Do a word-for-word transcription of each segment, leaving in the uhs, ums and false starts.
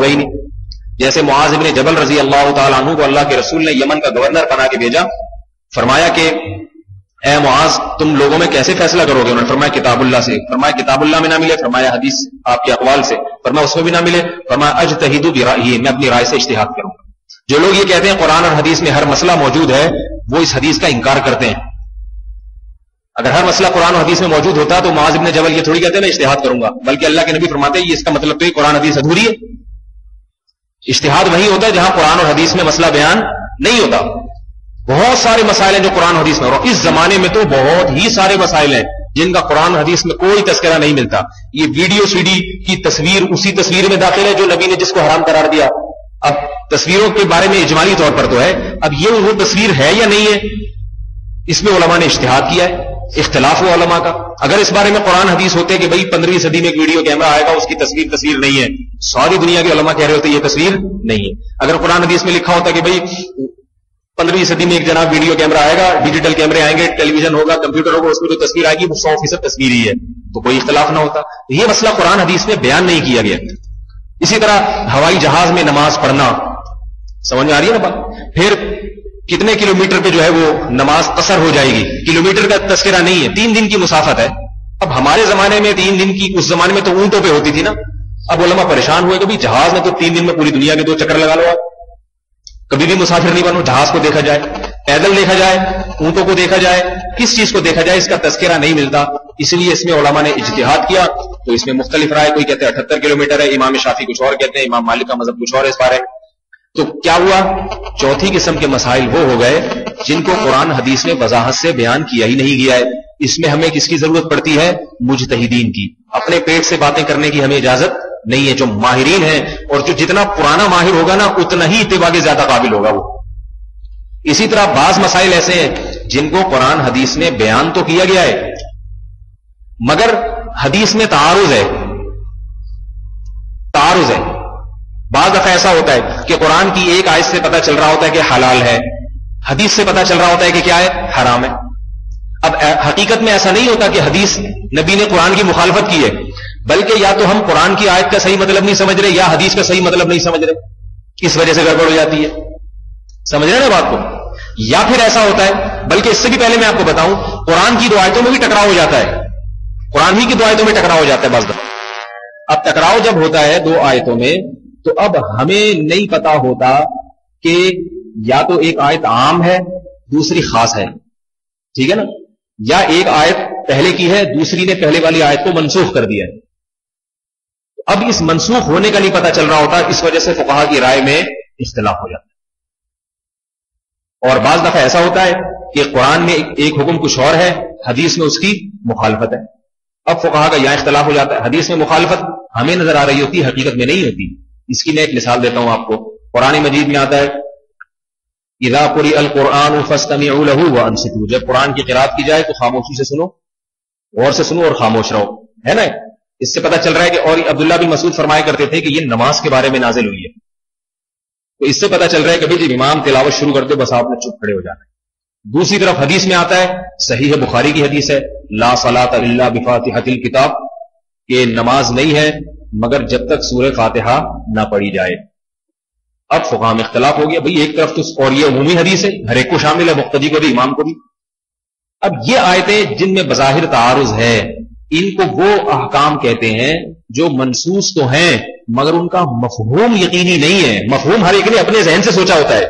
ہوگا ہی نہیں. جیسے معاذ ابن جبل رضی اللہ تعالیٰ عنہ کو اللہ کے رسول نے یمن کا گورنر بنا کے بھیجا, فرمایا کہ اے معاذ تم لوگوں میں کیسے فیصلہ کرو گے؟ انہوں نے فرمایا کتاب اللہ سے. فرمایا کتاب اللہ میں نہ ملے, فرمایا حدیث آپ کے اقوال سے, فرمایا اس میں بھی نہ ملے, فرمایا اجتہد برأیہ, میں اپنی رائے سے اجتہاد کروں گا. جو لوگ یہ کہتے ہیں قرآن اور حدیث میں ہر مسئلہ موجود ہے, وہ اس حدیث کا انکار کرتے ہیں. اگر ہر مسئلہ قرآن اور حدیث میں موجود ہوتا تو معاذ ابن جبل یہ تھوڑی کہتے ہیں میں اجتہاد کروں گا, بلکہ اللہ کے نبی فرماتے ہیں یہ اس کا مطلب تو یہ قرآن حدیث ادھوری ہے. اجتہاد وہی ہوتا ہے جہاں قرآن اور حدیث میں مسئلہ بیان نہیں ہوتا. بہت سارے مسائل ہیں جو قرآن حدیث میں, اور اس زمانے میں تو بہت ہی سارے مسائل ہیں جن کا قرآن حدیث میں کوئی تذکرہ نہیں ملتا. یہ ویڈیو سی ڈی کی تصویر اسی تصویر میں داخل ہے جو نبی نے جس کو حرام قرار دیا. اب تصویروں کے بارے میں اجمالی طور پر تو ہے, اب یہ وہ تصویر ہے یا نہیں ہے, اس میں علماء نے اجتہاد کیا ہے, اختلاف ہوا علماء کا. اگر اس بارے میں قرآن حدیث ہوتے کہ بھئی پندرہویں صدی میں ایک ویڈیو کیمرہ آئے گا, اس کی تصویر تصویر نہیں ہے, ساری دنیا کے علماء کہہ رہے ہوتے یہ تصویر نہیں ہے. اگر قرآن حدیث میں لکھا ہوتا کہ بھئی پندرہویں صدی میں ایک جناب ویڈیو کیمرہ آئے گا, ڈیجیٹل کیمرے آئیں گے, ٹیلی ویژن ہوگا, کمپیوٹر ہوگا, اس میں جو تصویر آئے گی وہ سو فیصد تصویر ہی ہے, تو کوئی اختلاف نہ ہوتا. یہ مسئلہ قرآن حدیث میں بیان نہیں کیا گیا. اسی طرح ہوائی جہاز میں نماز پڑھنا, سمجھ میں آ رہی ہے نا بات. پھر کتنے کلومیٹر پہ جو ہے وہ نماز قصر ہو جائے گی, کلومیٹر کا تذکرہ نہیں ہے, تین دن کی مسافت ہے. اب ہمارے زمانے میں تین دن کی, اس زمانے میں تو اونٹوں پہ ہوتی تھی نا. اب علماء پریشان ہوئے کہ بھئی جہاز میں تو تین دن میں پوری دنیا کے دو چکر لگا لو, آپ کبھی بھی مسافر نہیں بنو. جہاز کو دیکھا جائے, پیدل دیکھا جائے, اونٹوں کو دیکھا جائے, کس چیز کو دیکھا جائے, اس کا تذکرہ نہیں ملتا. اس لیے اس میں علماء نے اجتہاد کیا. تو اس میں مختلف رائے, کوئی کہتے ہیں اٹھہتر کلومیٹر ہے, امام شافعی کچھ اور کہتے ہیں, امام مالک کا مذہب کچھ اور ہے اس بارے میں. تو کیا ہوا, چوتھی قسم کے مسائل وہ ہو گئے جن کو قرآن حدیث میں وضاحت سے بیان کیا ہی نہیں گیا ہے. اس میں ہمیں کس کی ضرورت پڑتی ہے؟ مجتہدین کی. اپنے پیٹ سے باتیں کرنے کی ہمیں اجازت نہیں ہے. جو ماہرین ہیں, اور جو جتنا پرانا ماہر ہوگا نا اتنا ہی اتباع کے زیادہ قابل ہوگا وہ. اسی طرح بعض مسائل ایسے ہیں جن کو قرآن حدیث میں بیان تو کیا گیا ہے مگر حدیث میں تعارض ہے, تعارض ہے. بعض دفعہ ایسا ہوتا ہے کہ قرآن کی ایک آیت سے پتہ چل رہا ہوتا ہے کہ حلال ہے, حدیث سے پتہ چل رہا ہوتا ہے کہ کیا ہے, حرام ہے. اب حقیقت میں ایسا نہیں ہوتا کہ حدیث نبی نے قرآن کی مخالفت کی ہے, بلکہ یا تو ہم قرآن کی آیت کا صحیح مطلب نہیں سمجھ رہے یا حدیث کا صحیح مطلب نہیں سمجھ رہے, اس وجہ سے گڑبڑ ہو جاتی ہے. سمجھ رہے ہیں نا بات کو؟ یا پھر ایسا ہوتا ہے, بلکہ اس سے بھی پہلے میں آپ کو بتاؤں, قرآن کی دو آیتوں میں بھی ٹکراؤ ہو جاتا ہے. قرآن ہی کی دو آیتوں میں ٹکراؤ ہو جاتا ہے بعض دفعہ. اب ٹکراؤ جب ہوتا ہے دو آیتوں میں, تو اب ہمیں نہیں پتا ہوتا کہ یا تو ایک آیت عام ہے دوسری خاص ہے, ٹھیک ہے نا, یا ایک آیت پہلے کی ہے دوسری نے پہلے والی آیت کو منسوخ کر دیا ہے. اب اس منسوخ ہونے کا نہیں پتا چل رہا ہوتا, اس وجہ سے فقہا کی رائے میں اختلاف ہو جاتا ہے. اور بعض دفعہ ایسا ہوتا ہے کہ قرآن میں ایک حکم کچھ اور ہے, حدیث میں اس کی مخالفت ہے. اب فقہا کا یہاں اختلاف ہو جاتا ہے. حدیث میں مخالفت ہمیں نظر آ رہی ہوتی, حقیقت میں نہیں ہوتی. اس کی میں ایک مثال دیتا ہوں آپ کو. قرآن مجید میں آتا ہے اذا قرئ القرآن فاستمعوا له وانصتوا, جب قرآن کی قرات کی جائے تو خاموشی سے سنو, غور سے سنو اور خاموش رہو, ہے نا. اس سے پتہ چل رہا ہے کہ, اور عبداللہ بن مسعود فرمایا کرتے تھے کہ یہ نماز کے بارے میں نازل ہوئی ہے. تو اس سے پتہ چل رہا ہے کہ بھائی جب امام تلاوت شروع کرتے بس آپ نے چپ کھڑے ہو جانا ہے. دوسری طرف حدیث میں آتا ہے, صحیح بخاری کی حدیث ہے, لا صلاۃ الا بفاتحۃ الکتاب, کہ نماز نہیں ہے مگر جب تک سورہ فاتحہ نہ پڑھی جائے. اب فقہا میں اختلاف ہو گیا, بھئی ایک طرف تو, اور یہ عمومی حدیث ہے, ہر ایک کو شامل ہے, مقتدی کو بھی امام کو بھی. اب یہ آیتیں جن میں بظاہر تعارض ہے, ان کو وہ احکام کہتے ہیں جو منصوص تو ہیں مگر ان کا مفہوم یقینی نہیں ہے. مفہوم ہر ایک نے اپنے ذہن سے سوچا ہوتا ہے.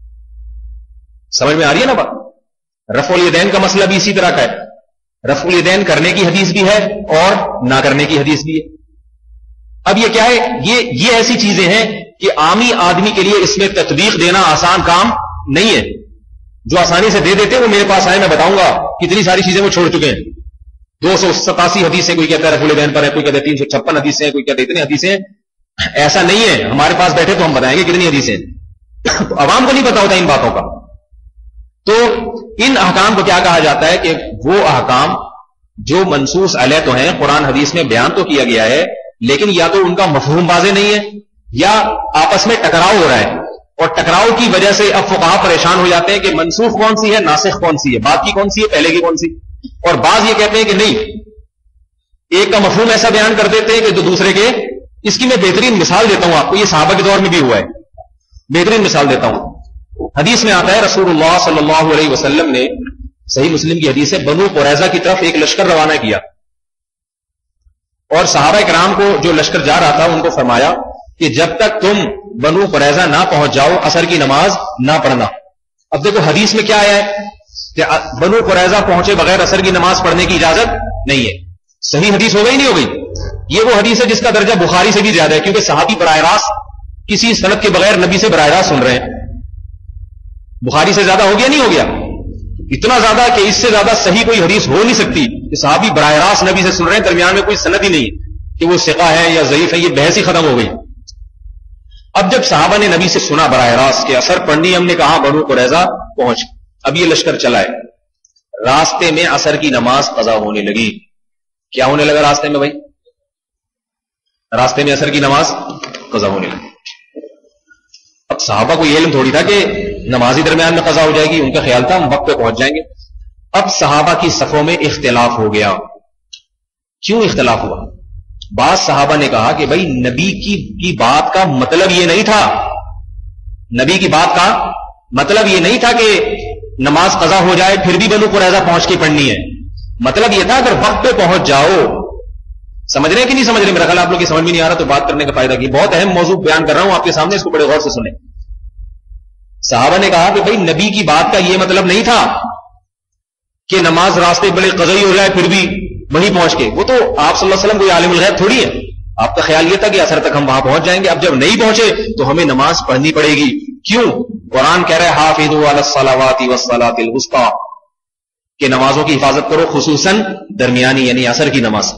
سمجھ میں آ رہی ہے نا بات؟ رفع الیدین کا مسئلہ بھی اسی طرح کا ہے. رفع الیدین کرنے کی حدیث بھی ہے اور نہ کرنے کی حدیث بھی ہے. اب یہ کیا ہے, یہ یہ ایسی چیزیں ہیں کہ عامی آدمی کے لیے اس میں تطبیق دینا آسان کام نہیں ہے. جو آسانی سے دے دیتے ہیں وہ میرے پاس آئے, میں بتاؤں گا کتنی ساری چیزیں وہ چھوڑ چکے ہیں. دو سو ستاسی حدیثیں, کوئی کہتا ہے رفع الیدین پر ہے, کوئی کہتا ہے تین سو چھپن حدیثیں, کوئی کہتا ہے اتنی حدیثیں. ایسا نہیں ہے, ہمارے پاس بیٹھے تو ہم بتائیں گے کتنی حدیثیں. عوام کو نہیں پتا ہوتا ان باتوں کا. تو ان احکام کو کیا کہا جاتا ہے کہ وہ احکام جو منصوص علیہ تو ہیں, قرآن حدیث میں بیان تو کیا گیا ہے, لیکن یا تو ان کا مفہوم واضح نہیں ہے یا آپس میں ٹکراؤ ہو رہا ہے, اور ٹکراؤ کی وجہ سے اب فقہا پریشان ہو جاتے ہیں کہ منسوخ کون سی ہے, ناسخ کون سی ہے, بعد کی کون سی ہے, پہلے کی کون سی. اور بعض یہ کہتے ہیں کہ نہیں, ایک کا مفہوم ایسا بیان کر دیتے ہیں کہ جو دوسرے کے اس کی میں بہترین مثال دیتا ہوں آپ کو, یہ صحابہ کے دور میں بھی ہوا ہے. بہترین مثال دیتا ہوں. حدیث میں آتا ہے رسول اللہ صلی اللہ علیہ وسلم نے, صحیح مسلم کی حدیث ہے, بنو قریظہ کی طرف ایک لشکر روانہ کیا اور صحابہ کرام کو جو لشکر جا رہا تھا ان کو فرمایا کہ جب تک تم بنو قریظہ نہ پہنچ جاؤ عصر کی نماز نہ پڑھنا. اب دیکھو حدیث میں کیا ہے کہ بنو قریظہ پہنچے بغیر عصر کی نماز پڑھنے کی اجازت نہیں ہے. صحیح حدیث ہو گئی نہیں ہو گئی؟ یہ وہ حدیث ہے جس کا درجہ بخاری سے بھی زیادہ ہے, کیونکہ صحابی براہ راست کسی سند کے بغیر نبی سے براہ راست سن رہے ہیں. بخاری سے زیادہ ہو گیا نہیں ہو گیا؟ اتنا زیادہ کہ اس سے زیادہ صحیح کوئی حدیث ہو نہیں سکتی کہ صحابی براہ راست نبی سے سن رہے ہیں, درمیان میں کوئی سند ہی نہیں کہ وہ ثقہ ہے یا ضعیف ہے, یہ بحث ہی ختم ہو گئی. اب جب صحابہ نے نبی سے سنا براہ راست کہ اثر پڑھنی, ہم نے کہا بنو قریظہ پہنچ. اب یہ لشکر چلا ہے, راستے میں عصر کی نماز قضا ہونے لگی. کیا ہونے لگا راستے میں بھائی؟ راستے میں عصر کی نماز قضا ہونے لگی. اب صحابہ کو یہ علم تھوڑی تھا کہ نمازی درمیان میں قضا ہو جائے گی, ان کا خیال تھا ہم وقت پہ پہنچ جائیں گے. اب صحابہ کی صفوں میں اختلاف ہو گیا. کیوں اختلاف ہوا؟ بعض صحابہ نے کہا کہ بھائی نبی کی کی بات کا مطلب یہ نہیں تھا, نبی کی بات کا مطلب یہ نہیں تھا کہ نماز قضا ہو جائے پھر بھی بنو قریظہ پہنچ کے پڑھنی ہے. مطلب یہ تھا اگر وقت پہ پہنچ جاؤ. سمجھ رہے ہیں کہ نہیں سمجھ رہے؟ میرا خیال آپ لوگ کی سمجھ میں نہیں آ رہا تو بات کرنے کا فائدہ کی. بہت اہم موضوع بیان کر رہا ہوں آپ کے سامنے, اس کو بڑے غور سے سنیں. صحابہ نے کہا کہ بھائی نبی کی بات کا یہ مطلب نہیں تھا کہ نماز راستے بڑے قضائی ہو جائے پھر بھی وہیں پہنچ کے. وہ تو آپ صلی اللہ علیہ وسلم کوئی عالم الغیب تھوڑی ہے, آپ کا خیال یہ تھا کہ اثر تک ہم وہاں پہنچ جائیں گے. اب جب نہیں پہنچے تو ہمیں نماز پڑھنی پڑے گی. کیوں؟ قرآن کہہ رہا ہے حافظوا علی الصلاوات والصلاۃ الوسطی, کہ نمازوں کی حفاظت کرو خصوصاً درمیانی یعنی عصر کی نماز.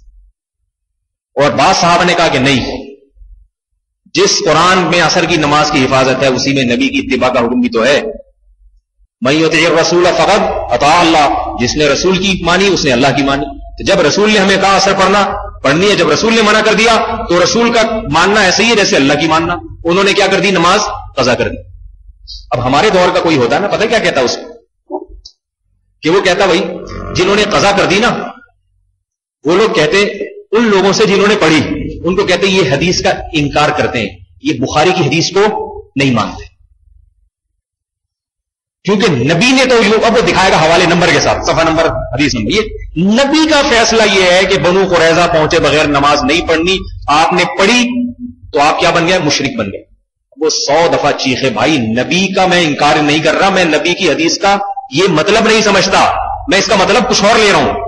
اور بعض صحابہ نے کہا کہ نہیں, جس قرآن میں عصر کی نماز کی حفاظت ہے اسی میں نبی کی اتباع کا حکم بھی تو ہے. من یطیع الرسول فقد اطاع اللہ, جس نے رسول کی مانی اس نے اللہ کی مانی. تو جب رسول نے ہمیں کہا عصر پڑھنا پڑھنی ہے, جب رسول نے منع کر دیا تو رسول کا ماننا ایسے ہی ہے جیسے اللہ کی ماننا. انہوں نے کیا کر دی؟ نماز قضا کر دی. اب ہمارے دور کا کوئی ہوتا ہے نا, پتہ کیا کہتا اس کو, کہ وہ کہتا بھائی جنہوں نے قضا کر دی نا, وہ لوگ کہتے ان لوگوں سے جنہوں نے پڑھی, ان کو کہتے یہ حدیث کا انکار کرتے ہیں, یہ بخاری کی حدیث کو نہیں مانتے. کیونکہ نبی نے تو اب وہ دکھائے گا حوالے نمبر کے ساتھ, صفحہ نمبر, حدیث نمبر. یہ نبی کا فیصلہ یہ ہے کہ بنو قریظہ پہنچے بغیر نماز نہیں پڑھنی. آپ نے پڑھی تو آپ کیا بن گئے؟ مشرک بن گئے. وہ سو دفعہ چیخے بھائی نبی کا میں انکار نہیں کر رہا, میں نبی کی حدیث کا یہ مطلب نہیں سمجھتا, میں اس کا مطلب کچھ اور لے رہا ہوں.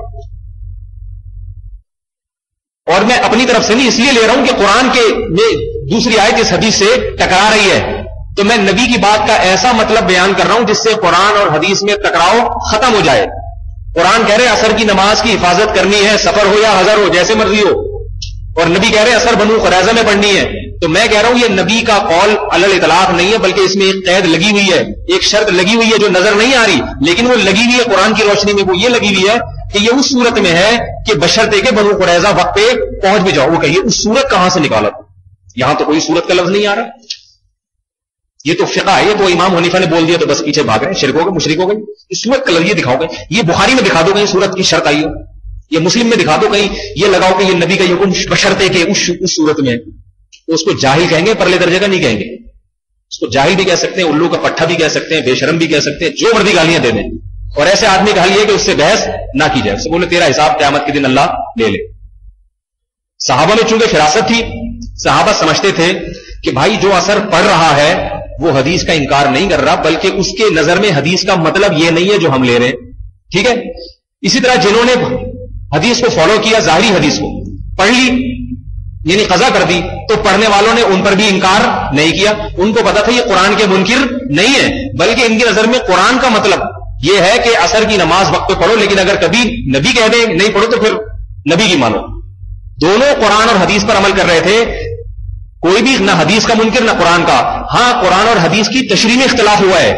اور میں اپنی طرف سے نہیں اس لیے لے رہا ہوں کہ قرآن کے میں دوسری آیت اس حدیث سے ٹکرا رہی ہے, تو میں نبی کی بات کا ایسا مطلب بیان کر رہا ہوں جس سے قرآن اور حدیث میں ٹکراؤ ختم ہو جائے. قرآن کہہ رہے عصر کی نماز کی حفاظت کرنی ہے, سفر ہو یا حضر ہو جیسے مرضی ہو, اور نبی کہہ رہے عصر بنو قریظہ میں پڑھنی ہے. تو میں کہہ رہا ہوں یہ نبی کا قول علی الاطلاق نہیں ہے, بلکہ اس میں ایک قید لگی ہوئی ہے, ایک شرط لگی ہوئی ہے جو نظر نہیں آ رہی, لیکن وہ لگی ہوئی ہے قرآن کی روشنی میں. وہ یہ لگی ہوئی ہے کہ یہ اس صورت میں ہے کہ بشرطے کہ بنو قریظہ وقت پہ پہنچ بھی جاؤ. وہ کہیے اس صورت کہاں سے نکالا؟ یہاں تو کوئی صورت کا لفظ نہیں آ رہا. یہ تو فقہ ہے, یہ تو امام حنیفہ نے بول دیا تو بس پیچھے بھاگ رہے ہیں, شرک ہو گئے, مشرک ہو گئے. اس صورت کا لفظ یہ دکھاؤ گے, یہ بخاری میں دکھا دو کہیں صورت کی شرط آئی ہو, یہ مسلم میں دکھا دو کہیں یہ لگاؤ کہ یہ نبی کا یہ حکم بشرطے کہ اس, اس صورت میں. تو اس کو جاہل کہیں گے, پرلے درجے کا نہیں کہیں گے. اس کو جاہل بھی کہہ سکتے ہیں, الو کا پٹھا بھی کہہ سکتے ہیں, بے شرم بھی کہہ سکتے ہیں, جو مرضی گالیاں دے دیں. اور ایسے آدمی کا حل یہ کہ اس سے بحث نہ کی جائے, اس سے بولے تیرا حساب قیامت کے دن اللہ لے لے. صحابہ میں چونکہ فراست تھی, صحابہ سمجھتے تھے کہ بھائی جو اثر پڑھ رہا ہے وہ حدیث کا انکار نہیں کر رہا, بلکہ اس کے نظر میں حدیث کا مطلب یہ نہیں ہے جو ہم لے رہے ہیں. ٹھیک ہے. اسی طرح جنہوں نے حدیث کو فالو کیا, ظاہری حدیث کو پڑھ لی یعنی قضا کر دی, تو پڑھنے والوں نے ان پر بھی انکار نہیں کیا. ان کو پتا تھا یہ قرآن کے منکر نہیں ہے, بلکہ ان کی نظر میں قرآن کا مطلب یہ ہے کہ عصر کی نماز وقت پہ پڑھو, لیکن اگر کبھی نبی کہہ دیں نہیں پڑھو تو پھر نبی کی مانو. دونوں قرآن اور حدیث پر عمل کر رہے تھے, کوئی بھی نہ حدیث کا منکر نہ قرآن کا. ہاں قرآن اور حدیث کی تشریح میں اختلاف ہوا ہے.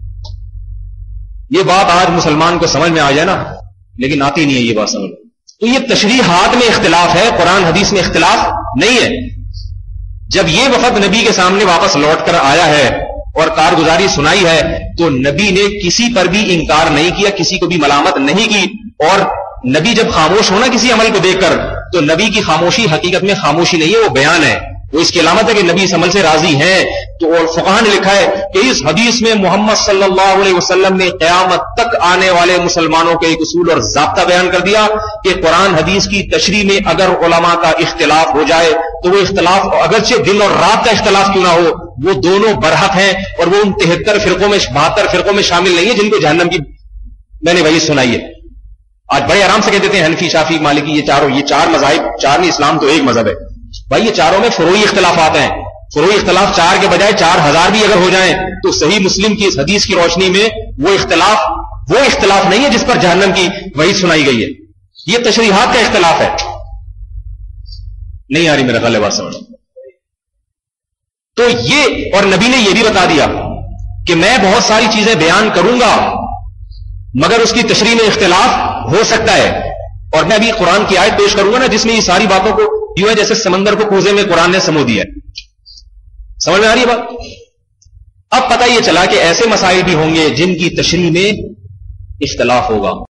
یہ بات آج مسلمان کو سمجھ میں آ جائے نا, لیکن آتی نہیں ہے یہ بات سمجھ. تو یہ تشریحات میں اختلاف ہے, قرآن حدیث میں اختلاف نہیں ہے. جب یہ وفد نبی کے سامنے واپس لوٹ کر آیا ہے اور کارگزاری سنائی ہے, تو نبی نے کسی پر بھی انکار نہیں کیا, کسی کو بھی ملامت نہیں کی. اور نبی جب خاموش ہونا کسی عمل کو دیکھ کر, تو نبی کی خاموشی حقیقت میں خاموشی نہیں ہے، وہ بیان ہے، وہ اس کی علامت ہے کہ نبی اس عمل سے راضی ہیں۔ تو اور فقہاء نے لکھا ہے کہ اس حدیث میں محمد صلی اللہ علیہ وسلم نے قیامت تک آنے والے مسلمانوں کے ایک اصول اور ضابطہ بیان کر دیا کہ قرآن حدیث کی تشریح میں اگر علماء کا اختلاف ہو جائے تو وہ اختلاف اگرچہ دن اور رات کا اختلاف کیوں نہ ہو، وہ دونوں برحق ہیں، اور وہ ان تہتر فرقوں میں بہتر فرقوں میں شامل نہیں ہے جن کو جہنم کی میں نے وہی سنائی ہے۔ آج بڑے آرام سے کہہ دیتے ہیں حنفی، شافعی، مالکی، یہ چاروں یہ چار مذاہب، چار نہیں، اسلام تو ایک مذہب ہے بھائی، یہ چاروں میں فروعی اختلافات ہیں۔ فروعی اختلاف چار کے بجائے چار ہزار بھی اگر ہو جائیں تو صحیح مسلم کی اس حدیث کی روشنی میں وہ اختلاف وہ اختلاف نہیں ہے جس پر جہنم کی وہی سنائی گئی ہے، یہ تشریحات کا اختلاف ہے۔ نہیں آ رہی میرا خیال ہے بات سمجھ۔ تو یہ، اور نبی نے یہ بھی بتا دیا کہ میں بہت ساری چیزیں بیان کروں گا مگر اس کی تشریح میں اختلاف ہو سکتا ہے، اور میں ابھی قرآن کی آیت پیش کروں گا نا جس میں یہ ساری باتوں کو یوں ہے جیسے سمندر کو کوزے میں قرآن نے سمو دیا ہے۔ سمجھ میں آ رہی ہے بات؟ اب پتہ یہ چلا کہ ایسے مسائل بھی ہوں گے جن کی تشریح میں اختلاف ہوگا۔